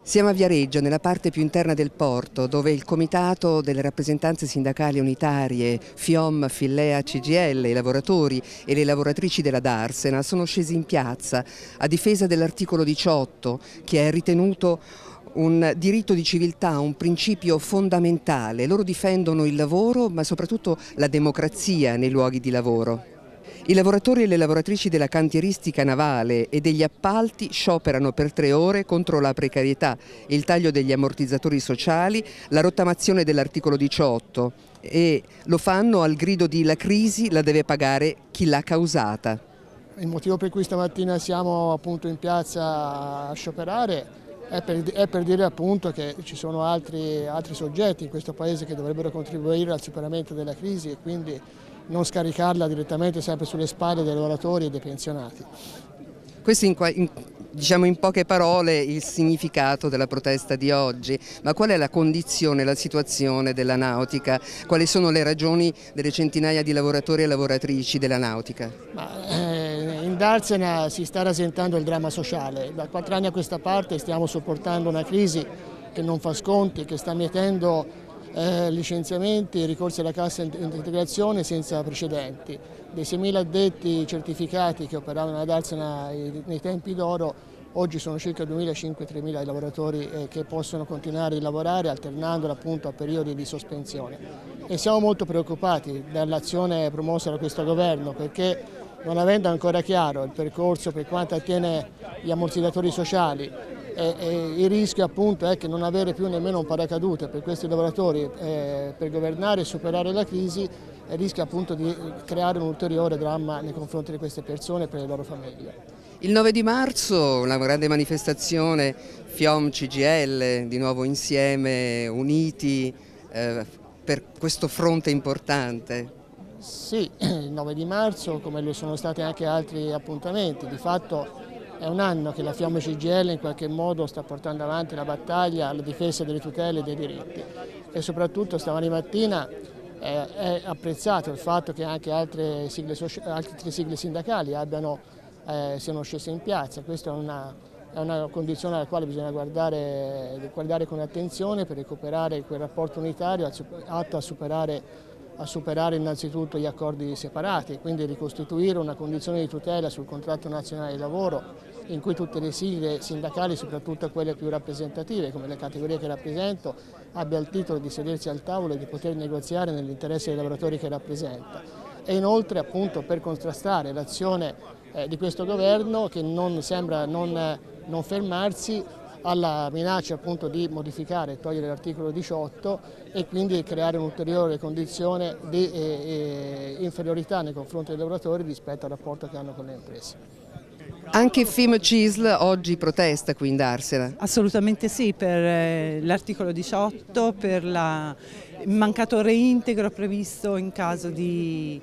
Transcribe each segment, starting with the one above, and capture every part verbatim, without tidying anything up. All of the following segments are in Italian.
Siamo a Viareggio, nella parte più interna del porto, dove il Comitato delle rappresentanze sindacali unitarie, FIOM, Fillea, C G I L, i lavoratori e le lavoratrici della Darsena sono scesi in piazza a difesa dell'articolo diciotto, che è ritenuto un diritto di civiltà, un principio fondamentale. Loro difendono il lavoro, ma soprattutto la democrazia nei luoghi di lavoro. I lavoratori e le lavoratrici della cantieristica navale e degli appalti scioperano per tre ore contro la precarietà, il taglio degli ammortizzatori sociali, la rottamazione dell'articolo diciotto e lo fanno al grido di la crisi la deve pagare chi l'ha causata. Il motivo per cui stamattina siamo appunto in piazza a scioperare è per, è per dire appunto che ci sono altri, altri soggetti in questo Paese che dovrebbero contribuire al superamento della crisi e quindi non scaricarla direttamente sempre sulle spalle dei lavoratori e dei pensionati. Questo in, in, diciamo in poche parole il significato della protesta di oggi, ma qual è la condizione, la situazione della nautica? Quali sono le ragioni delle centinaia di lavoratori e lavoratrici della nautica? Ma, eh, in Darsena si sta rasentando il dramma sociale, da quattro anni a questa parte stiamo sopportando una crisi che non fa sconti, che sta mietendo Eh, licenziamenti e ricorsi alla cassa integrazione senza precedenti. Dei seimila addetti certificati che operavano alla Darsena nei tempi d'oro, oggi sono circa duemilacinquecento-tremila i lavoratori eh, che possono continuare a lavorare alternandolo appunto a periodi di sospensione. E siamo molto preoccupati dall'azione promossa da questo governo perché non avendo ancora chiaro il percorso per quanto attiene gli ammortizzatori sociali, E, e il rischio appunto è che non avere più nemmeno un paracadute per questi lavoratori eh, per governare e superare la crisi eh, rischia appunto di creare un ulteriore dramma nei confronti di queste persone e per le loro famiglie. Il nove di marzo una grande manifestazione FIOM C G I L di nuovo insieme, uniti eh, per questo fronte importante. Sì, il nove di marzo come lo sono stati anche altri appuntamenti, di fatto è un anno che la FIOM C G I L in qualche modo sta portando avanti la battaglia alla difesa delle tutele e dei diritti e soprattutto stamani mattina eh, è apprezzato il fatto che anche altre sigle, altre sigle sindacali abbiano, eh, siano scese in piazza. Questa è una, è una condizione alla quale bisogna guardare, guardare con attenzione per recuperare quel rapporto unitario atto a superare a superare innanzitutto gli accordi separati, quindi ricostituire una condizione di tutela sul contratto nazionale di lavoro in cui tutte le sigle sindacali, soprattutto quelle più rappresentative come le categorie che rappresento, abbia il titolo di sedersi al tavolo e di poter negoziare nell'interesse dei lavoratori che rappresenta. E inoltre appunto per contrastare l'azione eh, di questo governo che non sembra non, non fermarsi alla minaccia appunto di modificare e togliere l'articolo diciotto e quindi creare un'ulteriore condizione di eh, eh, inferiorità nei confronti dei lavoratori rispetto al rapporto che hanno con le imprese. Anche FIM C I S L oggi protesta qui in Darsena? Assolutamente sì, per eh, l'articolo diciotto, per la, il mancato reintegro previsto in caso di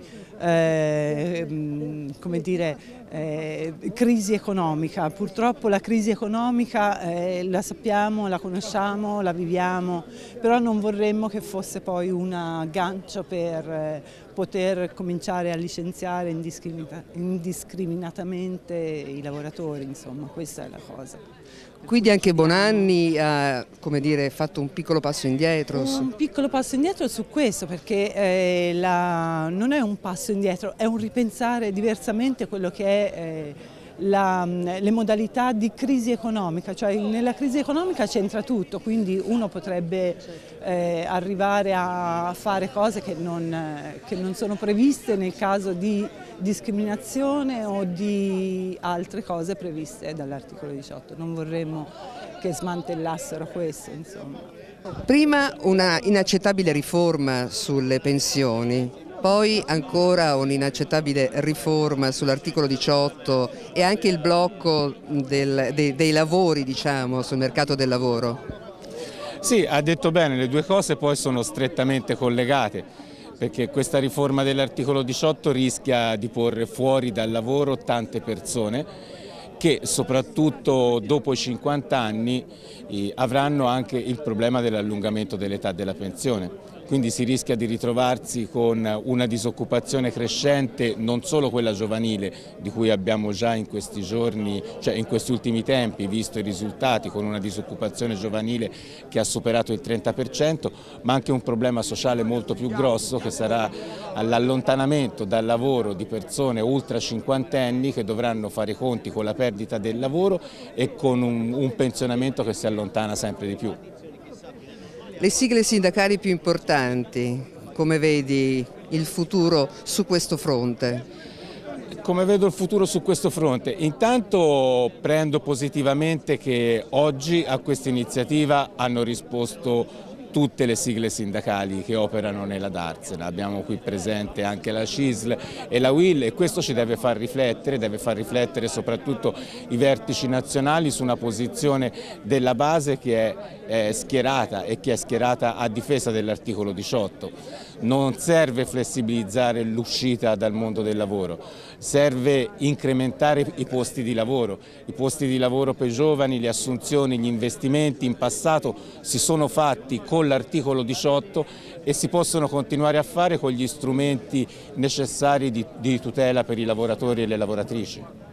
eh, come dire, eh, crisi economica. Purtroppo la crisi economica eh, la sappiamo, la conosciamo, la viviamo, però non vorremmo che fosse poi un aggancio per eh, poter cominciare a licenziare indiscriminata, indiscriminatamente i lavoratori, insomma, questa è la cosa. Quindi anche Bonanni ha, come dire, fatto un piccolo passo indietro? Un piccolo passo indietro su questo perché eh, la, non è un passo indietro, è un ripensare diversamente quello che è eh, la, le modalità di crisi economica, cioè nella crisi economica c'entra tutto, quindi uno potrebbe eh, arrivare a fare cose che non, che non sono previste nel caso di discriminazione o di altre cose previste dall'articolo diciotto. Non vorremmo che smantellassero questo, insomma. Prima una inaccettabile riforma sulle pensioni, poi ancora un'inaccettabile riforma sull'articolo diciotto e anche il blocco del, dei, dei lavori, diciamo, sul mercato del lavoro. Sì, ha detto bene, le due cose poi sono strettamente collegate, perché questa riforma dell'articolo diciotto rischia di porre fuori dal lavoro tante persone che soprattutto dopo i cinquanta anni eh, avranno anche il problema dell'allungamento dell'età della pensione. quindi si rischia di ritrovarsi con una disoccupazione crescente, non solo quella giovanile di cui abbiamo già in questi giorni, cioè in questi ultimi tempi visto i risultati, con una disoccupazione giovanile che ha superato il trenta per cento, ma anche un problema sociale molto più grosso che sarà l'allontanamento dal lavoro di persone ultra cinquantenni che dovranno fare i conti con la perdita del lavoro e con un, un pensionamento che si allontana sempre di più. Le sigle sindacali più importanti, come vedi il futuro su questo fronte? Come vedo il futuro su questo fronte? Intanto prendo positivamente che oggi a questa iniziativa hanno risposto tutte le sigle sindacali che operano nella Darsena. Abbiamo qui presente anche la C I S L e la U I L e questo ci deve far riflettere, deve far riflettere soprattutto i vertici nazionali su una posizione della base che è, è schierata e che è schierata a difesa dell'articolo diciotto. Non serve flessibilizzare l'uscita dal mondo del lavoro, serve incrementare i posti di lavoro, i posti di lavoro per i giovani, le assunzioni, gli investimenti in passato si sono fatti con l'articolo diciotto e si possono continuare a fare con gli strumenti necessari di, di tutela per i lavoratori e le lavoratrici.